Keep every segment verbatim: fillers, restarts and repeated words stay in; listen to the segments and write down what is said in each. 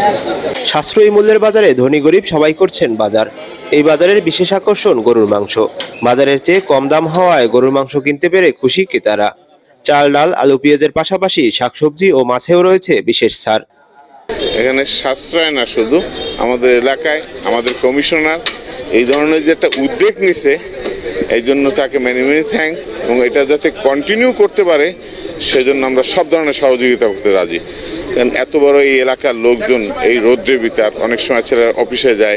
সাশ্রয়ী মূল্যের বাজারে ধনী গরিব সবাই করছেন বাজার। এই বাজারের বিশেষ আকর্ষণ গরুর মাংস। বাজারের চেয়ে কম দাম হওয়ায় গরুর মাংস কিনতে পেরে খুশি ক্রেতারা। চাল, ডাল, আলু, পেঁয়াজের পাশাপাশি শাকসবজি ও মাছেও রয়েছে বিশেষ ছাড়। এখানে সাশ্রয় না, শুধু আমাদের এলাকায় আমাদের কমিশনার এই ধরনের যে একটা উদ্যোগ নিছে, এই জন্য তাকে মেনি মেনি থ্যাঙ্কস, এবং এটা যাতে কন্টিনিউ করতে পারে সেজন্য আমরা সব ধরনের সহযোগিতা করতে রাজি। কারণ এত বড় এই এলাকার লোকজন এই রৌদ্রের ভিতর, অনেক সময় ছেলেরা অফিসে যায়,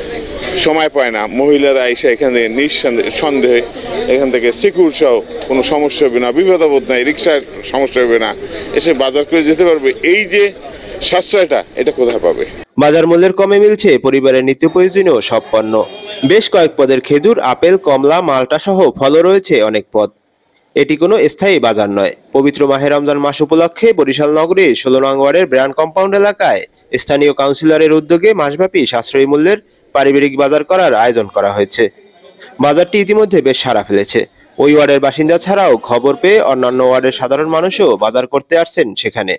সময় পায় না, মহিলারা এসে এখানে নিঃসন্দেহে এখান থেকে সিকিউর সহ কোনো সমস্যা হবে না, বিপদাবোধ নাই, রিক্সার সমস্যা হবে না, এসে বাজার করে যেতে পারবে। এই যে সাশ্রয়টা, এটা কোথায় পাবে? বাজার মূল্যের কমে মিলছে পরিবারের নিত্য প্রয়োজনীয় সব পণ্য। বেশ কয়েক পদের খেজুর, আপেল, কমলা, মালটা সহ ফলও রয়েছে অনেক পদ। এটি কোনো স্থায়ী বাজার নয়। পবিত্র মাহে রমজান মাস উপলক্ষে বরিশাল নগরীর ষোলো নং ওয়ার্ডের ব্র্যান্ড কম্পাউন্ড এলাকায় স্থানীয় কাউন্সিলরের উদ্যোগে মাসব্যাপী সাশ্রয়ী মূল্যের পারিবারিক বাজার করার আয়োজন করা হয়েছে। বাজারটি ইতিমধ্যে বেশ সাড়া ফেলেছে। ওই ওয়ার্ডের বাসিন্দা ছাড়াও খবর পেয়ে অন্যান্য ওয়ার্ডের সাধারণ মানুষও বাজার করতে আসছেন সেখানে।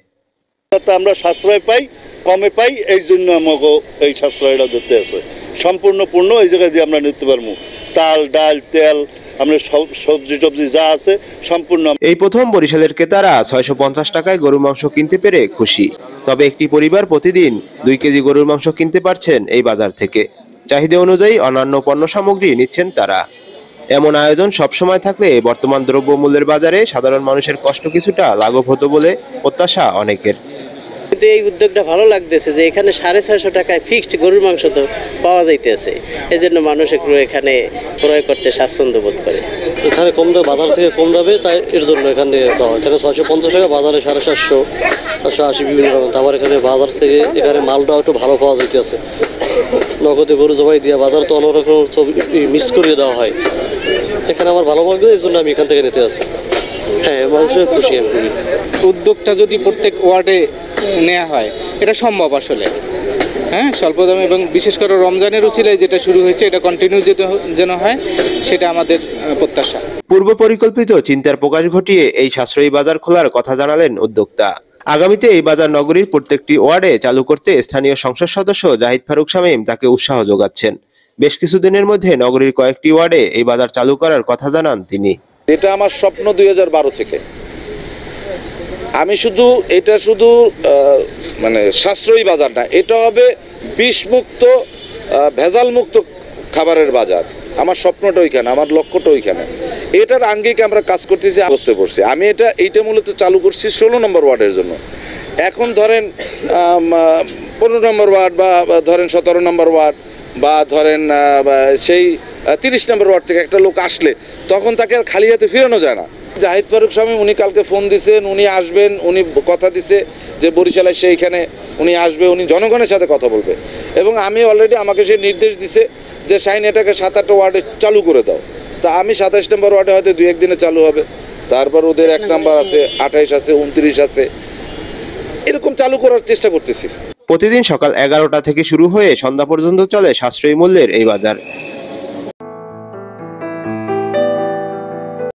আমরা সাশ্রয় পাই, কমে পাই, এই জন্য আমাকে এই সাশ্রয়টা দিতে আছে। সম্পূর্ণ পূর্ণ এই জায়গায় দিয়ে আমরা নিতে পারবো। চাল, ডাল, তেল, আমরা সবজি টবজি যা আছে সম্পূর্ণ। এই প্রথম বরিশালের ক্রেতারা ছয়শো পঞ্চাশ টাকায় গরুর মাংস কিনতে পেরে খুশি। তবে একটি পরিবার প্রতিদিন দুই কেজি গরুর মাংস কিনতে পারছেন এই বাজার থেকে। চাহিদা অনুযায়ী অন্যান্য পণ্য সামগ্রী নিচ্ছেন তারা। এমন আয়োজন সবসময় থাকলে বর্তমান দ্রব্যমূল্যের বাজারে সাধারণ মানুষের কষ্ট কিছুটা লাঘব হতো বলে প্রত্যাশা অনেকের। এই উদ্যোগটা ভালো লাগতেছে যে এখানে সাড়ে ছয়শো টাকায় ফিক্সড গরুর মাংস তো পাওয়া যাইতেছে, এই জন্য মানুষ একটু এখানে ক্রয় করতে স্বাচ্ছন্দ্য বোধ করে। এখানে কম দামে, বাজার থেকে কম দামে, তাই এর জন্য এখানে দেওয়া। এখানে ছয়শো পঞ্চাশ টাকা, বাজারে সাড়ে সাতশো, সাতশো আশি, বিভিন্ন রকম। আবার এখানে বাজার থেকে এখানে মালটাও একটু ভালো পাওয়া যাইতেছে। নগদে গরু জবাই দিয়ে বাজার তো অন্য রকম মিক্স করিয়ে দেওয়া হয়। এখানে আমার ভালো লাগবে, এই জন্য আমি এখান থেকে নিতে আসি। হ্যাঁ, মানুষের খুশি আমি। উদ্যোগটা যদি প্রত্যেক ওয়ার্ডে নেওয়া হয়, এটা সম্ভব আসলে। হ্যাঁ, স্বল্প দামে এবং বিশেষ করে রমজানের উছিলায় যেটা শুরু হয়েছে, এটা কন্টিনিউ যেন হয়, সেটা আমাদের প্রত্যাশা। পূর্ব পরিকল্পিত চিন্তার প্রকাশ ঘটিয়ে এই সাশ্রয়ী বাজার খোলার কথা জানালেন উদ্যোক্তা। আগামীতে এই বাজার নগরীর প্রত্যেকটি ওয়ার্ডে চালু করতে স্থানীয় সংসদ সদস্য জাহিদ ফারুক শামীম তাকে উৎসাহ যোগাচ্ছেন। বেশ কিছুদিনের মধ্যে নগরীর কয়েকটি ওয়ার্ডে এই বাজার চালু করার কথা জানান তিনি। এটা আমার স্বপ্ন দুই হাজার বারো থেকে। আমি শুধু এটা শুধু মানে সাশ্রয়ী বাজার না, এটা হবে বিষমুক্ত, ভেজাল মুক্ত খাবারের বাজার। আমার স্বপ্নটা ওইখানে, আমার লক্ষ্যটা ওইখানে। এটার আঙ্গিকে আমরা কাজ করতেছি, বুঝতে পারছি। আমি এটা এইটা মূলত চালু করছি ষোলো নম্বর ওয়ার্ডের জন্য। এখন ধরেন পনেরো নম্বর ওয়ার্ড বা ধরেন সতেরো নম্বর ওয়ার্ড বা ধরেন সেই তিরিশ নম্বর ওয়ার্ড থেকে একটা লোক আসলে তখন তাকে আর খালি হাতে ফিরানো যায় না। জাহিদ ফারুক শামীম উনি কালকে ফোন দিছেন, উনি আসবেন, উনি কথা দিছে যে বরিশালে সেইখানে উনি আসবে, উনি জনগণের সাথে কথা বলবে। এবং আমি অলরেডি আমাকে সে নির্দেশ দিছে যে শাইন এটাকে সাত আটটা ওয়ার্ডে চালু করে দাও। তা আমি সাতাইশ নম্বর ওয়ার্ডে হয়তো দুই একদিনে চালু হবে। তারপর ওদের এক নাম্বার আছে, আঠাইশ আছে, উনত্রিশ আছে, এরকম চালু করার চেষ্টা করতেছি। প্রতিদিন সকাল এগারোটা থেকে শুরু হয়ে সন্ধ্যা পর্যন্ত চলে সাশ্রয়ী মূল্যের এই বাজার।